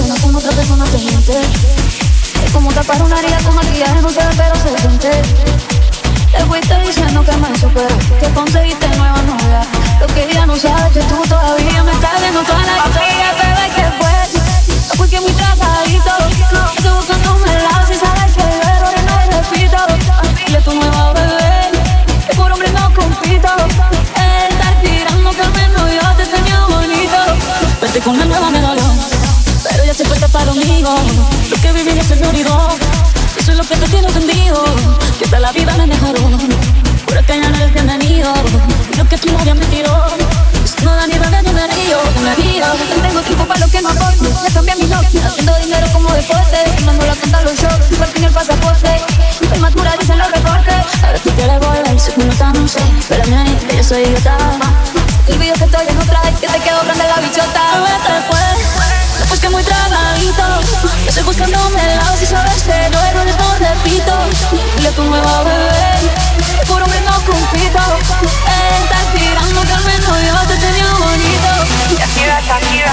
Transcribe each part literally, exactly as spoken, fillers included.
cuando con otra persona te miente. Es como tapar una herida con maquillaje, no se ve pero se siente. Te fuiste diciendo que me superó, que conseguiste nueva novia. Lo que ella no sabe es que tú todavía me estás viendo toda la historia, bebé, que fue. No fui que muy tratadito, estoy buscándome el lado, si sabes que yo errores no repito. Dile tu nueva bebé, que por hombre no compito. Él está tirando que al menos yo te tenía bonito. Vete con la nueva me dolió, pero ya se fue para conmigo. Lo que viví no se me olvidó, eso es lo que te tiene ofendido. Que hasta la vida me mejoró, por acá ya no eres bienvenido. Lo que tu novia me tiró, no da ni rabia ni me río, me río. No tengo tiempo para lo que no aporte, ya cambié mi noche, haciendo dinero como deporte, firmando la cuenta los shows, igual el pasaporte. Soy madura, dicen los reportes. Ahora tú quieres volver, si tú no estás, no sé. Espérame ahí, que yo soy idiota. El video que estoy en otra vez, que te quedó grande la bichota. Vete pues, después que muy tragadito, yo estoy buscándome el lado, si sabes que yo errores no repito. Dile a tu nueva bebé, que por hombre no compito. Él está tirando que al menos yo te tenía bonito. Shakira, Shakira.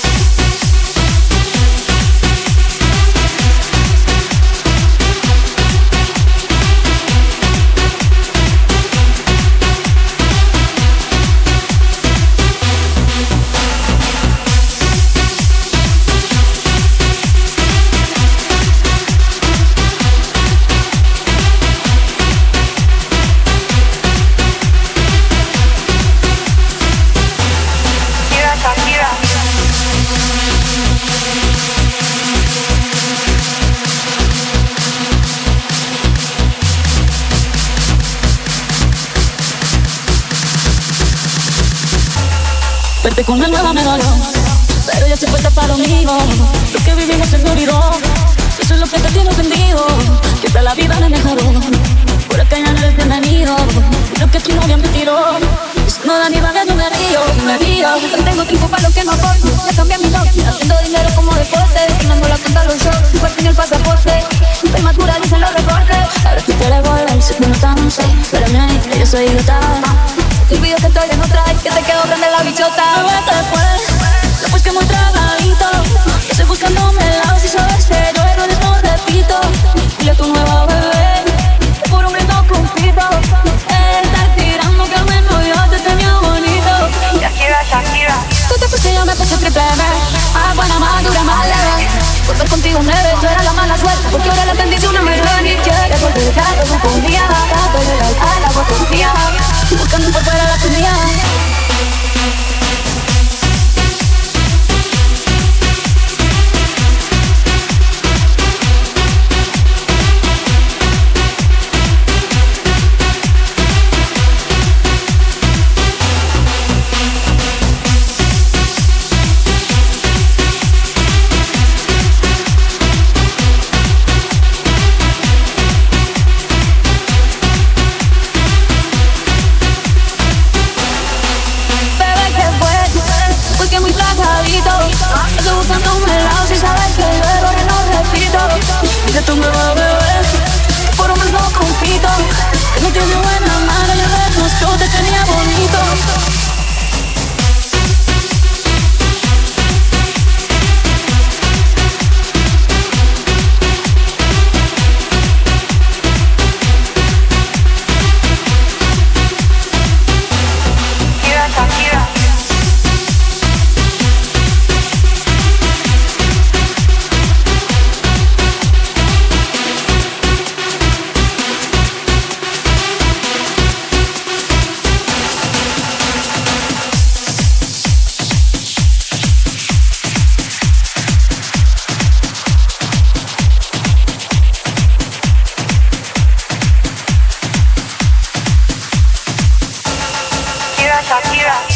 Verte con la nueva me dolió, pero ya se fue para conmigo. Lo que vivimos se me olvidó, eso es lo que te tiene ofendido. Que hasta la vida me mejoró, por acá ya no eres bienvenido. Lo que tu novia me tiró, no da ni rabia, yo me río, me río. No tengo tiempo para lo que no aporto, ya cambié mi noche, haciendo dinero como deporte, firmando la cuenta los shows, igual el pasaporte. Soy madura, dicen los reportes. Ahora tú quieres volver, si tú no estás, no sé. Espérame ahí, que yo soy idiota. El video que estoy en otra vez, que te quedó grande la bichota. Vete pues, después que muy tragadito, yo estoy buscándome el lado, si sabes que yo errores no repito. Dile a tu nueva bebé, que por hombre no compito. Él está tirando que al menos yo te tenía bonito. Shakira, Shakira. Tú te fuiste y yo me puse triple B, ah, buena, más dura, más leve. Volver contigo nueve, yo era la mala suerte, porque ahora la bendición no me viene. Quieres volver ya, todo un buen día, dándole la agua por día, buscando por fuera la comida. Estoy buscándome el lado, si sabes que yo errores no repito. Dile tu nueva bebé, que por hombres no compito. Que no tiene buena mano, ya vernos, yo te tenía bonito. Shakira.